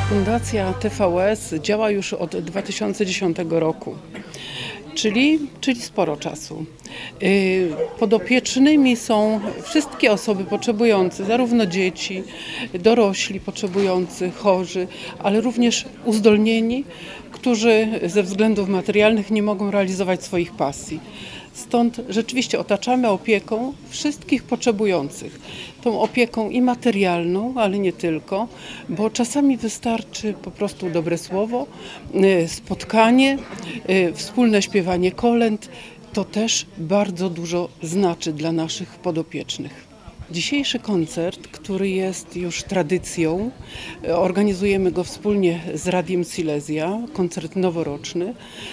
Fundacja TVS działa już od 2010 roku, czyli sporo czasu. Podopiecznymi są wszystkie osoby potrzebujące, zarówno dzieci, dorośli potrzebujący, chorzy, ale również uzdolnieni, którzy ze względów materialnych nie mogą realizować swoich pasji. Stąd rzeczywiście otaczamy opieką wszystkich potrzebujących. Tą opieką i materialną, ale nie tylko, bo czasami wystarczy po prostu dobre słowo, spotkanie, wspólne śpiewanie kolęd. To też bardzo dużo znaczy dla naszych podopiecznych. Dzisiejszy koncert, który jest już tradycją, organizujemy go wspólnie z Radiem Silesia, koncert noworoczny.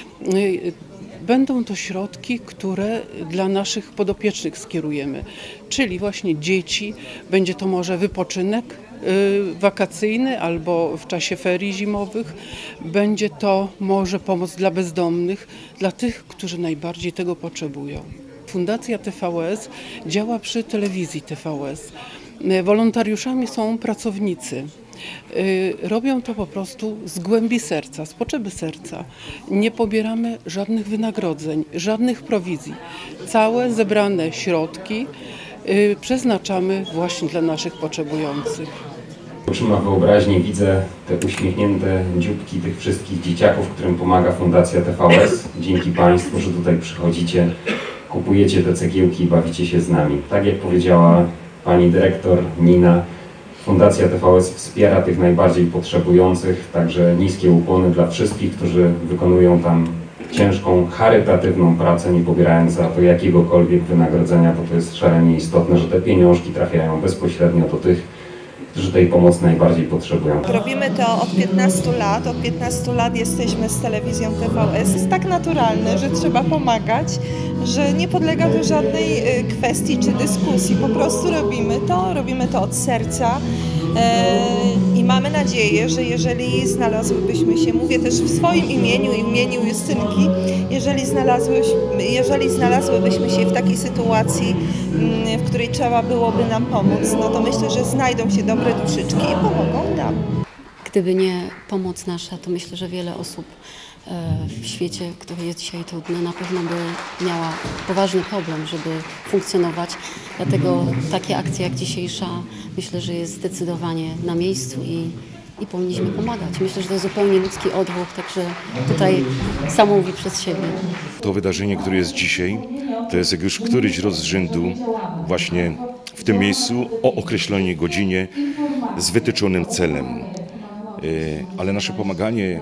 Będą to środki, które dla naszych podopiecznych skierujemy, czyli właśnie dzieci, będzie to może wypoczynek wakacyjny albo w czasie ferii zimowych, będzie to może pomoc dla bezdomnych, dla tych, którzy najbardziej tego potrzebują. Fundacja TVS działa przy telewizji TVS. Wolontariuszami są pracownicy. Robią to po prostu z głębi serca, z potrzeby serca. Nie pobieramy żadnych wynagrodzeń, żadnych prowizji. Całe zebrane środki przeznaczamy właśnie dla naszych potrzebujących. Oczyma wyobraźni widzę te uśmiechnięte dzióbki tych wszystkich dzieciaków, którym pomaga Fundacja TVS. Dzięki Państwu, że tutaj przychodzicie, kupujecie te cegiełki i bawicie się z nami. Tak jak powiedziała Pani Dyrektor Nina, Fundacja TVS wspiera tych najbardziej potrzebujących, także niskie ukłony dla wszystkich, którzy wykonują tam ciężką, charytatywną pracę, nie pobierając za to jakiegokolwiek wynagrodzenia, bo to jest szalenie istotne, że te pieniążki trafiają bezpośrednio do tych, którzy tej pomocy najbardziej potrzebują. Robimy to od 15 lat. Od 15 lat jesteśmy z telewizją TVS. Jest tak naturalne, że trzeba pomagać, że nie podlega to żadnej kwestii czy dyskusji. Po prostu robimy to od serca i mamy nadzieję, że jeżeli znalazłybyśmy się, mówię też w swoim imieniu i w imieniu Justynki, jeżeli znalazłybyśmy się w takiej sytuacji, w której trzeba byłoby nam pomóc, no to myślę, że znajdą się dobre duszyczki i pomogą nam. Gdyby nie pomoc nasza, to myślę, że wiele osób w świecie, który jest dzisiaj trudny, na pewno by miała poważny problem, żeby funkcjonować. Dlatego takie akcje jak dzisiejsza, myślę, że jest zdecydowanie na miejscu i powinniśmy pomagać. Myślę, że to zupełnie ludzki odruch, także tutaj samo mówi przez siebie. To wydarzenie, które jest dzisiaj, to jest już któryś raz z rzędu właśnie w tym miejscu o określonej godzinie z wytyczonym celem. Ale nasze pomaganie,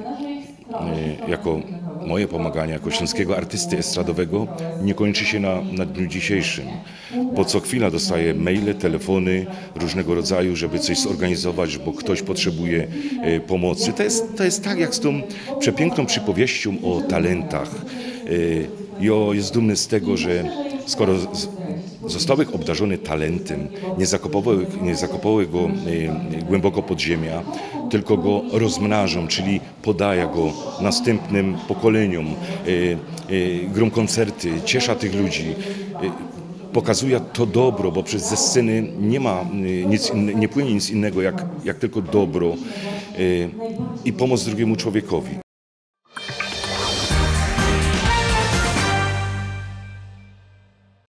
moje pomaganie jako śląskiego artysty estradowego nie kończy się na dniu dzisiejszym, bo co chwila dostaję maile, telefony różnego rodzaju, żeby coś zorganizować, bo ktoś potrzebuje pomocy. To jest tak jak z tą przepiękną przypowieścią o talentach. Ja jest dumny z tego, że skoro zostały obdarzone talentem, nie zakopały go głęboko pod ziemię, tylko go rozmnażą, czyli podają go następnym pokoleniom, grom koncerty, ciesza tych ludzi, pokazuje to dobro, bo przez ze sceny nie płynie nic innego jak tylko dobro i pomoc drugiemu człowiekowi.